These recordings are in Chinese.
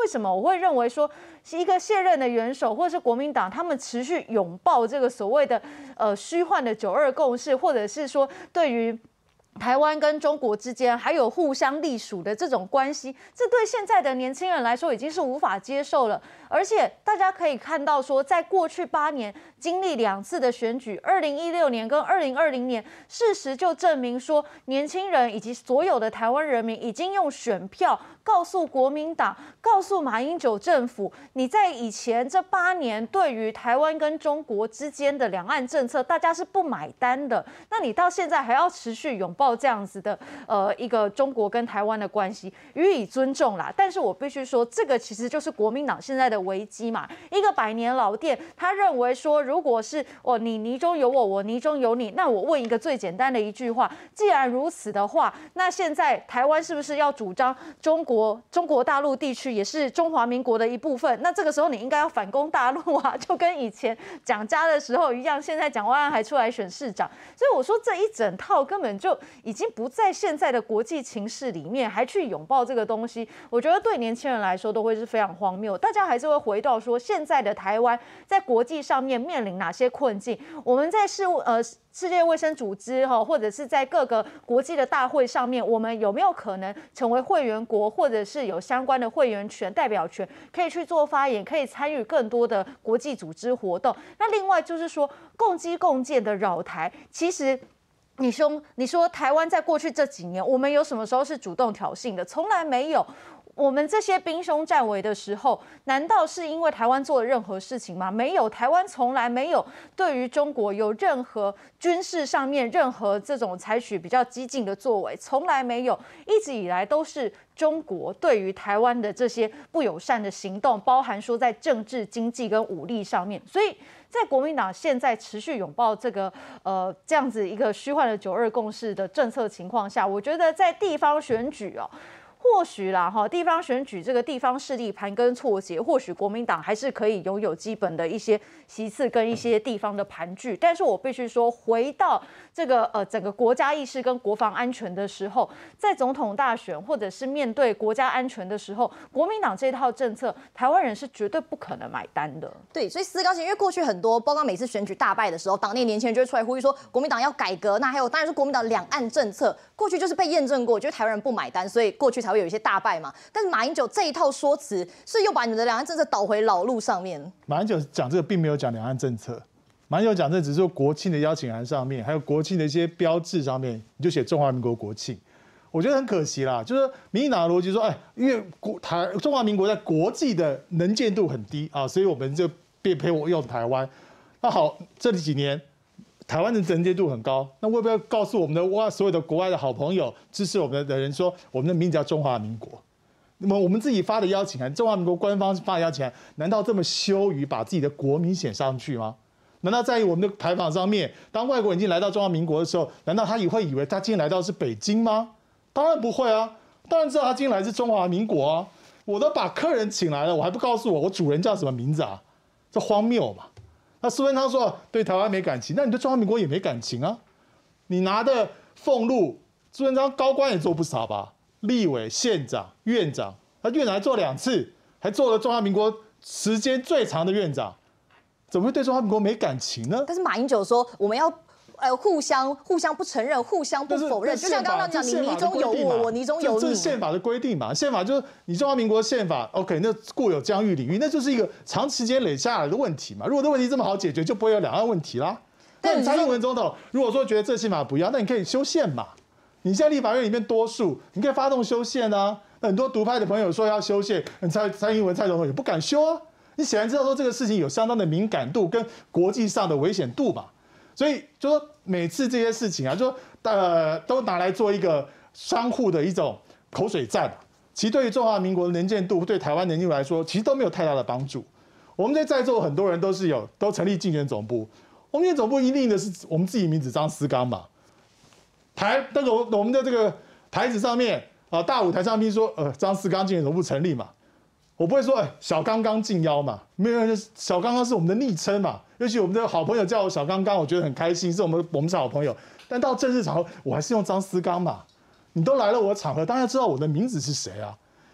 为什么我会认为说，一个现任的元首或是国民党，他们持续拥抱这个所谓的虚幻的9·2共识，或者是说对于台湾跟中国之间还有互相隶属的这种关系，这对现在的年轻人来说已经是无法接受了。而且大家可以看到说，在过去8年经历2次的选举，2016年跟2020年，事实就证明说，年轻人以及所有的台湾人民已经用选票告诉国民党、告诉马英九政府，你在以前这8年对于台湾跟中国之间的两岸政策，大家是不买单的。那你到现在还要持续拥抱这样子的一个中国跟台湾的关系，予以尊重啦。但是我必须说，这个其实就是国民党现在的危机嘛。一个100年老店，他认为说，如果是你泥中有我，我泥中有你，那我问一个最简单的一句话：既然如此的话，那现在台湾是不是要主张中国大陆地区也是中华民国的一部分？那这个时候你应该要反攻大陆啊，就跟以前蒋家的时候一样。现在蒋万安还出来选市长，所以我说这一整套根本就已经不在现在的国际情势里面，还去拥抱这个东西，我觉得对年轻人来说都会是非常荒谬。大家还是会回到说，现在的台湾在国际上面面临哪些困境？我们在世界卫生组织或者是在各个国际的大会上面，我们有没有可能成为会员国，或者是有相关的会员权、代表权，可以去做发言，可以参与更多的国际组织活动？那另外就是说，共机共建的扰台，其实你说台湾在过去这几年，我们有什么时候是主动挑衅的？从来没有。我们这些兵凶战危的时候，难道是因为台湾做了任何事情吗？没有，台湾从来没有对于中国有任何军事上面任何这种采取比较激进的作为，从来没有，一直以来都是中国对于台湾的这些不友善的行动，包含说在政治、经济跟武力上面。所以在国民党现在持续拥抱这个这样子一个虚幻的9·2共识的政策情况下，我觉得在地方选举或许啦地方选举这个地方势力盘根错节，或许国民党还是可以拥有基本的一些席次跟一些地方的盘踞。但是我必须说，回到这个整个国家意识跟国防安全的时候，在总统大选或者是面对国家安全的时候，国民党这套政策，台湾人是绝对不可能买单的。 对，所以思高先，因为过去很多，包括每次选举大败的时候，党内年轻人就会出来呼吁说，国民党要改革。那还有当然是国民党两岸政策，过去就是被验证过，就是台湾人不买单，所以过去才会有一些大败嘛。但是马英九这一套说辞，是又把你们的两岸政策导回老路上面。 马英九讲这个并没有讲两岸政策，马英九讲这只是说国庆的邀请函上面，还有国庆的一些标志上面，你就写中华民国国庆。我觉得很可惜啦，就是民进党的逻辑说，因为中华民国在国际的能见度很低啊，所以我们就陪我用台湾。那好，这几年台湾的能见度很高，那会不会告诉我们的所有的国外的好朋友、支持我们的人说，我们的名字叫中华民国？那么我们自己发的邀请函，中华民国官方发的邀请函，难道这么羞于把自己的国民写上去吗？难道在于我们的牌坊上面，当外国人已经来到中华民国的时候，难道他也会以为他今天来到的是北京吗？当然不会啊，当然知道他今天来自中华民国啊。我都把客人请来了，我还不告诉我主人叫什么名字啊？这荒谬嘛！那苏贞昌说对台湾没感情，那你对中华民国也没感情啊？你拿的俸禄，苏贞昌高官也做不少吧？立委、县长、院长，他院长还做2次，还做了中华民国时间最长的院长，怎么会对中华民国没感情呢？ 但是马英九说我们要互相不承认，互相不否认，就像刚刚讲，你泥中有我，我泥中有你， 这是宪法的规定嘛？宪法就是你中华民国宪法 ，OK， 那固有疆域领域，那就是一个长时间累下来的问题嘛。如果这问题这么好解决，就不会有两岸问题啦。那你蔡英文总统如果说觉得这宪法不要，那你可以修宪嘛。你现在立法院里面多数，你可以发动修宪啊。那很多独派的朋友说要修宪，蔡英文蔡总统也不敢修啊。你显然知道说这个事情有相当的敏感度跟国际上的危险度嘛。所以就说每次这些事情啊，就说都拿来做一个相互的一种口水战。其实对于中华民国的能见度，对台湾能见度来说，其实都没有太大的帮助。我们在座很多人都成立竞选总部，我们竞选总部一定的是我们自己名字张思刚嘛。我们的这个牌子上面大舞台上面说张思刚竞选总部成立嘛，我不会说小刚刚竞邀嘛，没有，小刚刚是我们的昵称嘛，尤其我们的好朋友叫我小刚刚，我觉得很开心，是我们是好朋友。但到正式场合，我还是用张思刚嘛。你都来了我的场合，当然知道我的名字是谁啊。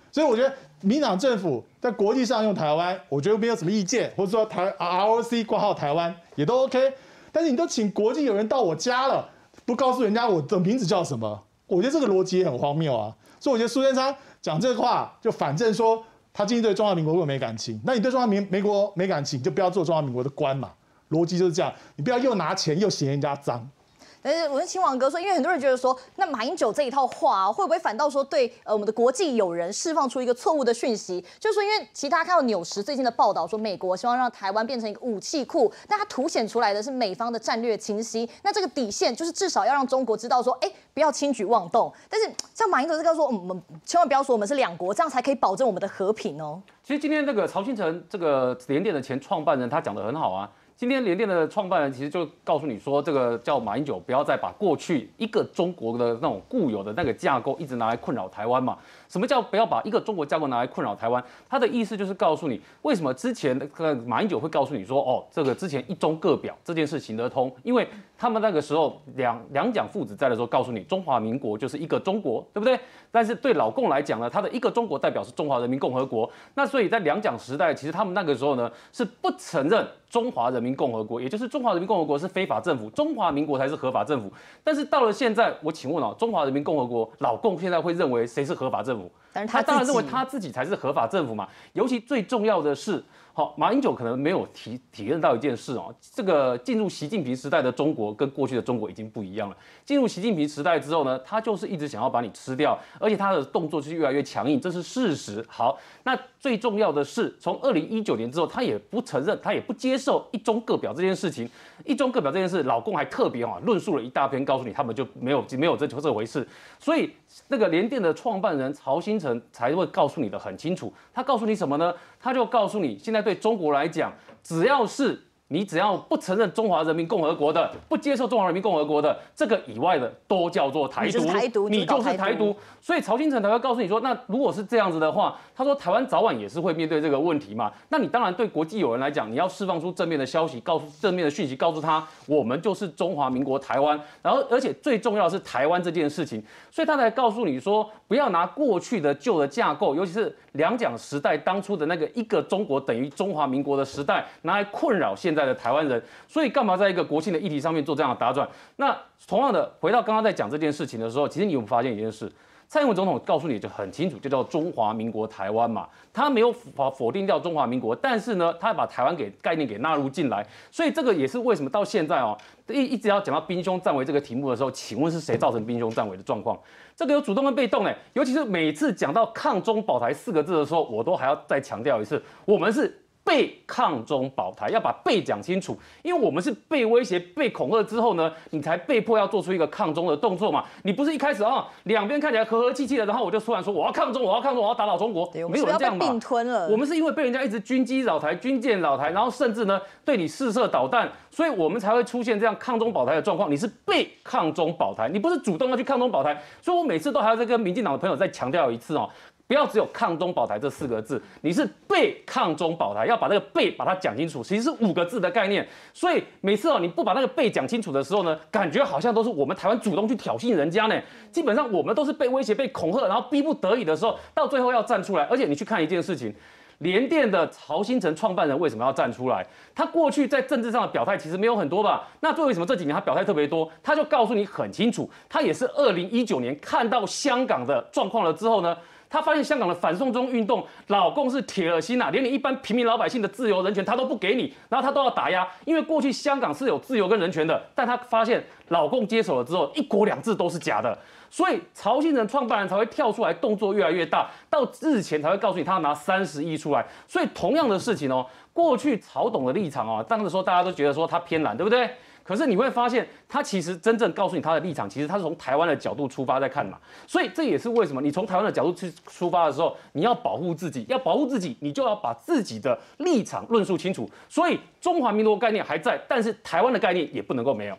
所以我觉得民进党政府在国际上用台湾，我觉得没有什么意见，或者说ROC 挂号台湾也都 OK。但是你都请国际友人到我家了，不告诉人家我的名字叫什么，我觉得这个逻辑也很荒谬啊。所以我觉得苏贞昌讲这个话，就反正说他今天对中华民国没感情，那你对中华民国没感情，你就不要做中华民国的官嘛。逻辑就是这样，你不要又拿钱又嫌人家脏。 但是我跟亲王哥说，因为很多人觉得说，那马英九这一套话会不会反倒说对我们的国际友人释放出一个错误的讯息？就是说，因为其他看到纽时最近的报道说，美国希望让台湾变成一个武器库，但它凸显出来的是美方的战略清晰。那这个底线就是至少要让中国知道说，不要轻举妄动。但是像马英九是告诉我们，千万不要说我们是两国，这样才可以保证我们的和平哦。 其实今天这个曹兴诚这个联电的前创办人，他讲得很好啊。今天联电的创办人其实就告诉你说，这个叫马英九不要再把过去一个中国的那种固有的那个架构一直拿来困扰台湾嘛。什么叫不要把一个中国架构拿来困扰台湾？他的意思就是告诉你，为什么之前马英九会告诉你说，哦，这个之前一中各表这件事行得通，因为他们那个时候两蒋父子在的时候，告诉你中华民国就是一个中国，对不对？但是对老共来讲呢，他的一个中国代表是中华人民共和国。那所以在两蒋时代，其实他们那个时候呢是不承认中华人民共和国，也就是中华人民共和国是非法政府，中华民国才是合法政府。但是到了现在，我请问中华人民共和国老共现在会认为谁是合法政府？ 但是他当然认为他自己才是合法政府嘛。尤其最重要的是，马英九可能没有体验到一件事哦，这个进入习近平时代的中国跟过去的中国已经不一样了。进入习近平时代之后呢，他就是一直想要把你吃掉，而且他的动作是越来越强硬，这是事实。好，那最重要的是，从2019年之后，他也不承认，他也不接受一中各表这件事情。一中各表这件事，老共还特别论述了一大篇，告诉你他们就没有这回事。所以那个联电的创办人曹兴诚才会告诉你的很清楚，他告诉你什么呢？他就告诉你，现在对中国来讲，只要不承认中华人民共和国的，不接受中华人民共和国的这个以外的，都叫做台独。你就是台独。所以曹兴诚才会告诉你说，那如果是这样子的话，他说台湾早晚也是会面对这个问题嘛。那你当然对国际友人来讲，你要释放出正面的消息，正面的讯息，告诉他我们就是中华民国台湾。然后而且最重要的是台湾这件事情，所以他才告诉你说，不要拿过去的旧的架构，尤其是两蒋时代当初的那个一个中国等于中华民国的时代，拿来困扰现在的台湾人。所以干嘛在一个国庆的议题上面做这样的打转？那同样的，回到刚刚在讲这件事情的时候，其实你有没有发现一件事？蔡英文总统告诉你就很清楚，就叫中华民国台湾嘛，他没有否定掉中华民国，但是呢，他把台湾概念给纳入进来，所以这个也是为什么到现在一直要讲到兵凶战危这个题目的时候，请问是谁造成兵凶战危的状况？这个有主动跟被动尤其是每次讲到抗中保台4个字的时候，我都还要再强调一次，我们是被抗中保台，要把被讲清楚，因为我们是被威胁、被恐吓之后呢，你才被迫要做出一个抗中的动作嘛。你不是一开始两边看起来和和气气的，然后我就突然说我要抗中，我要打倒中国，没有人这样嘛。 并吞了。 我们是因为被人家一直军机扰台、军舰扰台，然后甚至呢对你试射导弹，所以我们才会出现这样抗中保台的状况。你是被抗中保台，你不是主动要去抗中保台，所以我每次都还要再跟民进党的朋友再强调一次不要只有抗中保台这4个字，你是被抗中保台，要把那个被把它讲清楚，其实是5个字的概念。所以每次你不把那个被讲清楚的时候呢，感觉好像都是我们台湾主动去挑衅人家呢。基本上我们都是被威胁、被恐吓，然后逼不得已的时候，到最后要站出来。而且你去看一件事情。联电的曹兴诚创办人为什么要站出来？他过去在政治上的表态其实没有很多吧？那为什么这几年他表态特别多？他就告诉你很清楚，他也是2019年看到香港的状况了之后呢，他发现香港的反送中运动，老共是铁了心连你一般平民老百姓的自由人权他都不给你，然后他都要打压，因为过去香港是有自由跟人权的，但他发现老共接手了之后，1国2制都是假的。所以曹兴诚创办人才会跳出来，动作越来越大，到日前才会告诉你他要拿30亿出来。所以同样的事情过去曹董的立场当时说大家都觉得说他偏蓝，对不对？可是你会发现，他其实真正告诉你他的立场，其实他是从台湾的角度出发在看嘛。所以这也是为什么你从台湾的角度去出发的时候，你要保护自己，你就要把自己的立场论述清楚。所以中华民国概念还在，但是台湾的概念也不能够没有。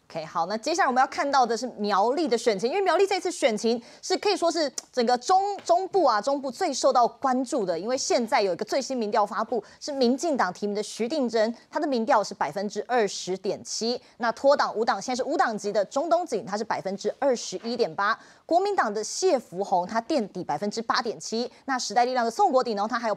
OK， 好，那接下来我们要看到的是苗栗的选情，因为苗栗这次选情是可以说是整个中部最受到关注的，因为现在有一个最新民调发布，是民进党提名的徐定琛，他的民调是20.7%，那脱党无党现在是无党籍的钟东锦，他是21.8%，国民党的谢福弘他垫底8.7%，那时代力量的宋国鼎呢，他还有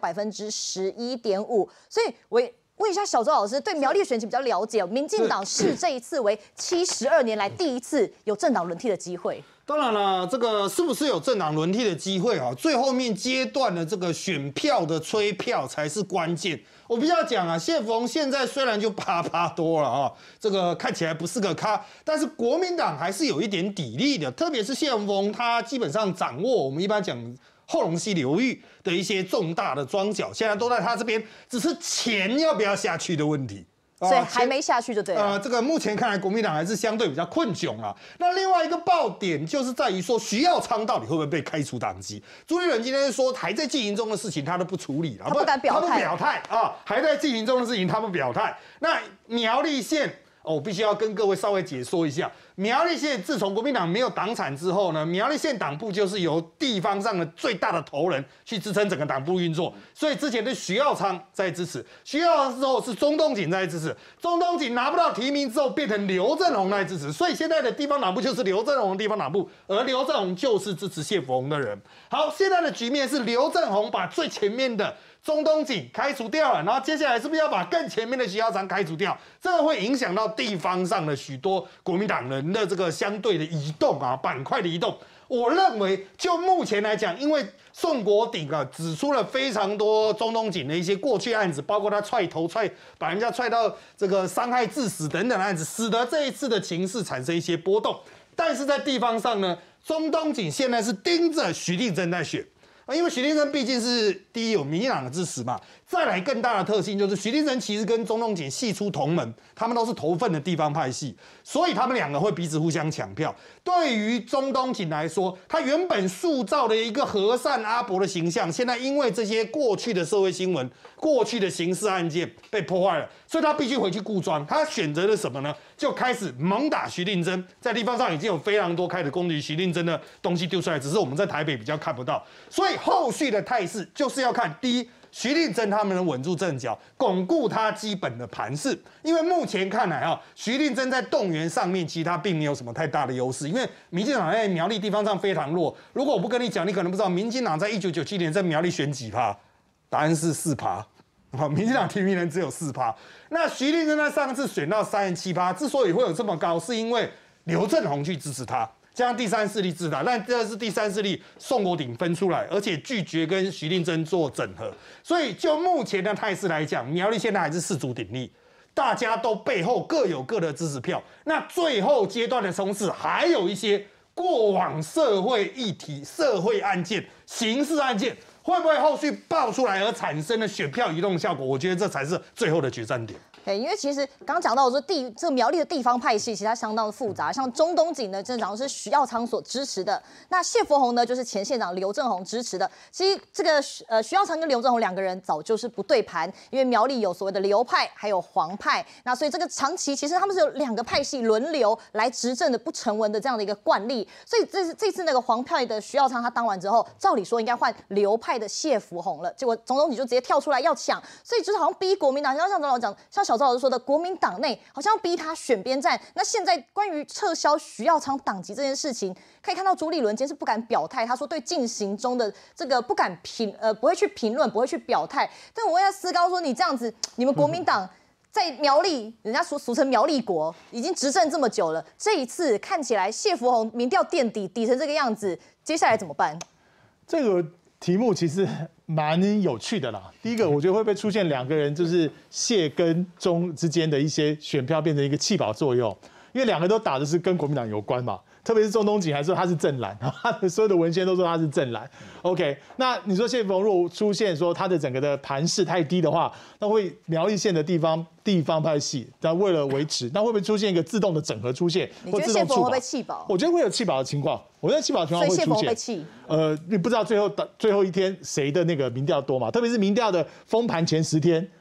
11.5%，所以问一下小周老师，对苗栗选情比较了解，民进党是这一次为72年来第一次有政党轮替的机会。 当然了，这个是不是有政党轮替的机会啊？最后面阶段的这个选票的催票才是关键。我比较讲啊，谢福弘现在虽然就8%多了啊，这个看起来不是个咖，但是国民党还是有一点底力的，特别是谢福弘，他基本上掌握我们一般讲后龙溪流域的一些重大的庄脚，现在都在他这边，只是钱要不要下去的问题。 所以还没下去就对了。 这个目前看来，国民党还是相对比较困窘啊。那另外一个爆点就是在于说，徐耀昌到底会不会被开除党籍？朱立伦今天说还在进行中的事情，他都不处理了， 他不敢表态， 他不表态啊，还在进行中的事情他不表态。那苗栗县。我必须要跟各位稍微解说一下，苗栗县自从国民党没有党产之后呢，苗栗县党部就是由地方上的最大的头人去支撑整个党部运作，所以之前的徐耀昌在支持，徐耀昌之后是钟东锦在支持，钟东锦拿不到提名之后变成刘正鸿在支持，所以现在的地方党部就是刘正鸿的地方党部，而刘正鸿就是支持谢福弘的人。好，现在的局面是刘正鸿把最前面的钟东锦开除掉了，然后接下来是不是要把更前面的徐耀昌开除掉？这个会影响到地方上的许多国民党人的这个相对的移动啊，板块的移动。我认为就目前来讲，因为宋国鼎啊指出了非常多钟东锦的一些过去案子，包括他把人家踹到这个伤害致死等等的案子，使得这一次的情势产生一些波动。但是在地方上呢，钟东锦现在是盯着徐定琛在选。因为徐定琛毕竟是第一有民进党的支持嘛，再来更大的特性就是徐定琛其实跟钟东锦系出同门，他们都是头份的地方派系，所以他们两个会彼此互相抢票。对于钟东锦来说，他原本塑造的一个和善阿伯的形象，现在因为这些过去的社会新闻、过去的刑事案件被破坏了，所以他必须回去固装。他选择了什么呢？就开始猛打徐定琛，在地方上已经有非常多开始攻击徐定琛的东西丢出来，只是我们在台北比较看不到。所以后续的态势就是要看第一，徐定琛他们能稳住阵脚，巩固他基本的盘势。因为目前看来啊，徐定琛在动员上面其实他并没有什么太大的优势，因为民进党在苗栗地方上非常弱。如果我不跟你讲，你可能不知道，民进党在1997年在苗栗选几趴？答案是4%。好，民进党提名人只有4%。那徐定琛在上次选到37%，之所以会有这么高，是因为刘正鸿去支持他。加上第三势力支持他，但这是第三势力宋国鼎分出来，而且拒绝跟徐定琛做整合，所以就目前的态势来讲，苗栗现在还是势足鼎立，大家都背后各有各的支持票。那最后阶段的冲刺，还有一些过往社会议题、社会案件、刑事案件，会不会后续爆出来而产生的选票移动效果？我觉得这才是最后的决战点。 对，因为其实刚刚讲到说这个苗栗的地方派系，其实它相当的复杂。像钟东锦呢，正常是徐耀昌所支持的；那谢福弘呢，就是前县长刘正鸿支持的。其实这个徐耀昌跟刘正鸿两个人早就是不对盘，因为苗栗有所谓的刘派，还有黄派。那所以这个长期其实他们是有2个派系轮流来执政的不成文的这样的一个惯例。所以这次那个黄派的徐耀昌他当完之后，照理说应该换刘派的谢福弘了，结果钟东锦就直接跳出来要抢，所以就是好像逼国民党，像总老讲，像小赵老师说的，国民党内好像要逼他选边站。那现在关于撤销徐耀昌党籍这件事情，可以看到朱立伦今天是不敢表态，他说对进行中的这个不会去评论，不会去表态。但我问一下思高说，你这样子，你们国民党在苗栗，人家俗称苗栗国，已经执政这么久了，这一次看起来谢福弘民调垫底成这个样子，接下来怎么办？ 这个题目其实蛮有趣的啦。第一个，我觉得会不会出现2个人，就是谢跟钟之间的一些选票变成一个弃保作用，因为2个都打的是跟国民党有关嘛。特别是钟东锦还说他是正蓝，他的所有的文献都说他是正蓝。OK， 那你说谢福弘如果出现说他的整个的盘势太低的话，那会苗栗县的地方派系，那为了维持，那会不会出现一个自动的整合出现？ 你觉得谢福弘会被弃保？ 我觉得会有弃保的情况，我觉得弃保的情况会出现。 所以谢福弘被弃。 你不知道最后一天谁的那个民调多嘛？特别是民调的封盘前10天。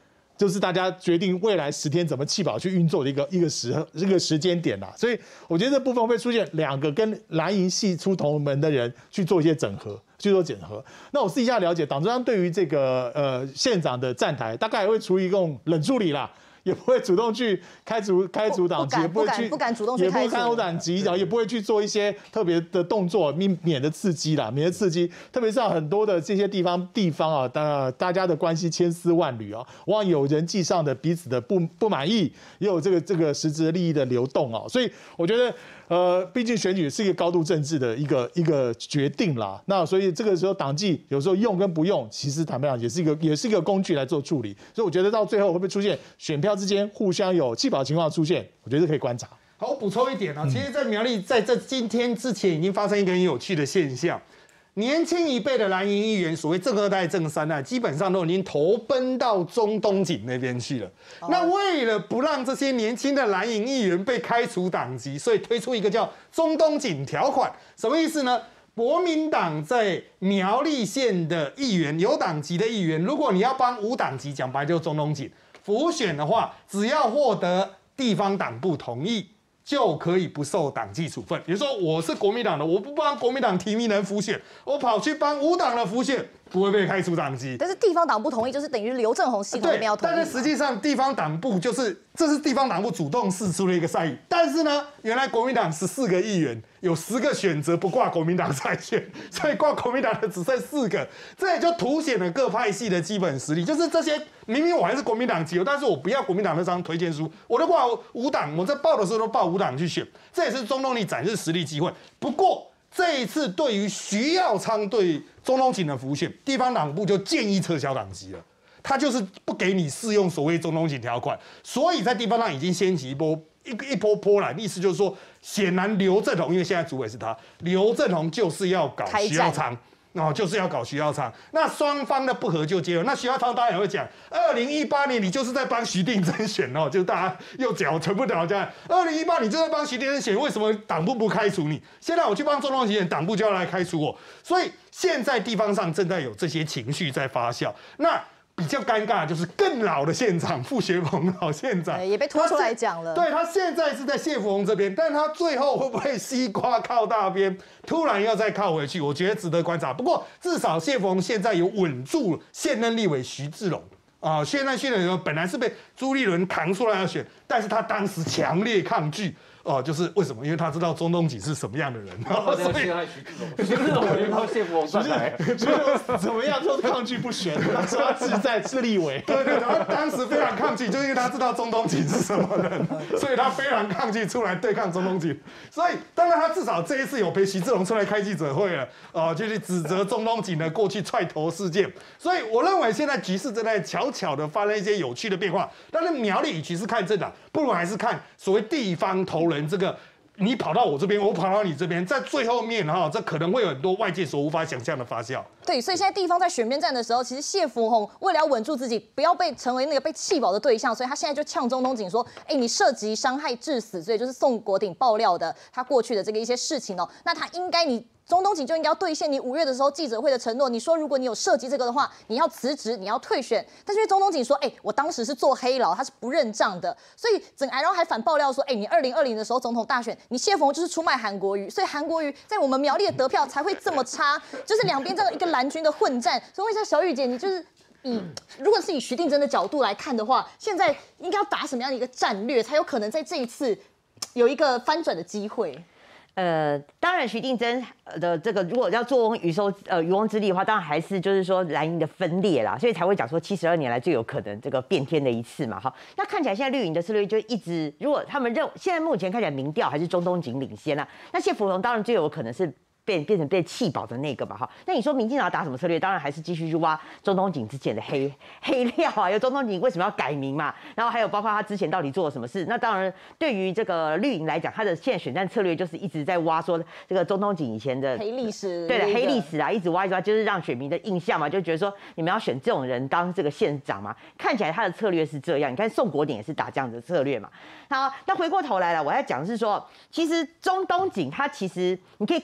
就是大家决定未来10天怎么弃保去运作的一个时间点啦。所以我觉得这部分会出现2个跟蓝营系出同门的人去做一些整合。去做整合。那我私底下了解，党中央对于这个县长的站台，大概也会处于一种冷处理啦。也不会主动去开除党籍，也不敢主动去开除党籍，然后也不会去做一些特别的动作，免得刺激啦，免得刺激。特别是很多的这些地方啊，大家的关系千丝万缕啊，往往有人际上的彼此的不满意，也有这个实质的利益的流动啊。所以我觉得。毕竟选举是一个高度政治的一个决定啦。那所以这个时候党纪有时候用跟不用，其实坦白讲也是一个工具来做处理。所以我觉得到最后会不会出现选票之间互相有弃保情况出现，我觉得可以观察。 好，我补充一点啊，其实，在苗栗在今天之前已经发生一个很有趣的现象。年轻一辈的蓝营议员，所谓正2代、正3代，基本上都已经投奔到中东锦那边去了。那为了不让这些年轻的蓝营议员被开除党籍，所以推出一个叫中东锦条款。什么意思呢？国民党在苗栗县的议员，有党籍的议员，如果你要帮无党籍，讲白就是中东锦辅选的话，只要获得地方党部同意，就可以不受党纪处分。比如说我是国民党的，我不帮国民党提名人辅选，我跑去帮无党的辅选，不会被开除党籍。 但是地方党部同意，就是等于刘正宏系统那边要同意。 但是实际上地方党部这是地方党部主动释出的一个善意。但是呢，原来国民党14个议员有10个选择不挂国民党参选，所以挂国民党的只剩4个，这也就凸显了各派系的基本实力。就是这些明明我还是国民党籍，但是我不要国民党那张推荐书，我都挂无党，我在报的时候都报无党去选，这也是中东锦展示实力机会。不过这一次对于徐耀昌对中东锦的辅选，地方党部就建议撤销党籍了。他就是不给你适用所谓中东锦条款，所以在地方上已经掀起一波波澜，意思就是说，显然刘正宏，因为现在主委是他，刘正宏就是要搞徐耀昌，就是要搞徐耀昌。那双方的不合就结了。那徐耀昌当然也会讲，2018年你就是在帮徐定珍选哦，就是大家又讲全部讲这样，2018你就在帮徐定珍选，为什么党部不开除你？现在我去帮中东锦选，党部就要来开除我。所以现在地方上正在有这些情绪在发酵。那比较尴尬的就是更老的县长傅学鹏老县长也被拖出来讲了。 对，他现在是在谢福洪这边，但他最后会不会西瓜靠大边，突然要再靠回去？我觉得值得观察。不过至少谢福洪现在有稳住现任立委徐志荣啊，现任的时候本来是被朱立伦扛出来要选，但是他当时强烈抗拒。就是为什么？因为他知道中东锦是什么样的人， 所以徐志荣我就靠谢福洪上来， 怎么样都抗拒不选，他说他志在是立委。 对，他当时非常抗拒，就是因为他知道中东锦是什么人，所以他非常抗拒出来对抗中东锦。所以当然他至少这一次有陪徐志荣出来开记者会了，就是指责中东锦的过去踹头事件。所以我认为现在局势正在悄悄的发生一些有趣的变化。但是苗栗与其是看政党，不如还是看所谓地方头人这个。你跑到我这边，我跑到你这边，在最后面这可能会有很多外界所无法想象的发酵。 对，所以现在地方在选边站的时候，其实谢福洪为了要稳住自己，不要被成为那个被弃保的对象，所以他现在就呛中东锦说：“你涉及伤害致死，所以就是宋国鼎爆料的他过去的这个一些事情那他应该中东锦就应该要兑现你5月的时候记者会的承诺。你说如果你有涉及这个的话，你要辞职，你要退选。但是因为中东锦说，我当时是做黑劳，他是不认账的，所以然后还反爆料说，你2020的时候总统大选，你谢福洪就是出卖韩国瑜，所以韩国瑜在我们苗栗的得票才会这么差，就是两边这样一个蓝军的混战。所以问一下小雨姐，你就是如果是以徐定珍的角度来看的话，现在应该要打什么样的一个战略，才有可能在这一次有一个翻转的机会？ 当然，徐定珍的这个如果要坐渔翁之利的话，当然还是就是说蓝营的分裂啦，所以才会讲说72年来最有可能这个变天的一次嘛。哈，那看起来现在绿营的策略就一直，如果他们现在目前看起来民调还是中东锦领先啦，那谢福洪当然最有可能是变成被弃保的那个嘛。哈，那你说民进党打什么策略？当然还是继续去挖中东锦之前的黑料啊，有中东锦为什么要改名嘛？然后还有包括他之前到底做了什么事？那当然，对于这个绿营来讲，他的现在选战策略就是一直在挖说这个中东锦以前的黑历史， 对的黑历史啊，一直挖，就是让选民的印象嘛，就觉得说你们要选这种人当这个县长嘛。看起来他的策略是这样，你看宋国鼎也是打这样的策略嘛。好，那回过头来了，我要讲的是说，其实中东锦他其实你可以看得出来，他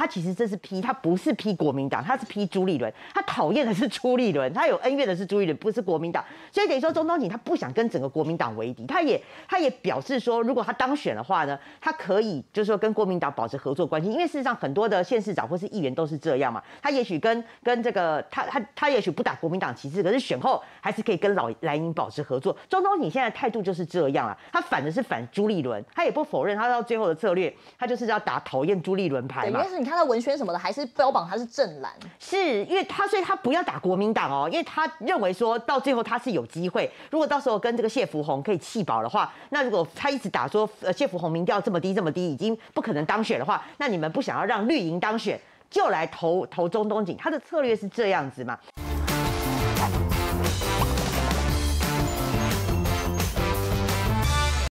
他其实这是他不是批国民党，他是批朱立伦，他讨厌的是朱立伦，他有恩怨的是朱立伦，不是国民党。所以等于说钟东锦他不想跟整个国民党为敌，他也表示说，如果他当选的话呢，他可以就是说跟国民党保持合作关系，因为事实上很多的县市长或是议员都是这样嘛，他也许跟这个他也许不打国民党旗帜，可是选后还是可以跟蓝营保持合作。钟东锦现在的态度就是这样啊，他反的是反朱立伦，他也不否认他到最后的策略，他就是要打讨厌朱立伦牌嘛。 因为是你看他文宣什么的，还是标榜他是正蓝， 是因为所以他不要打国民党哦，因为他认为说到最后他是有机会，如果到时候跟这个谢福洪可以弃保的话，那如果他一直打说谢福洪民调这么低，已经不可能当选的话，那你们不想要让绿营当选，就来投钟东锦，他的策略是这样子嘛。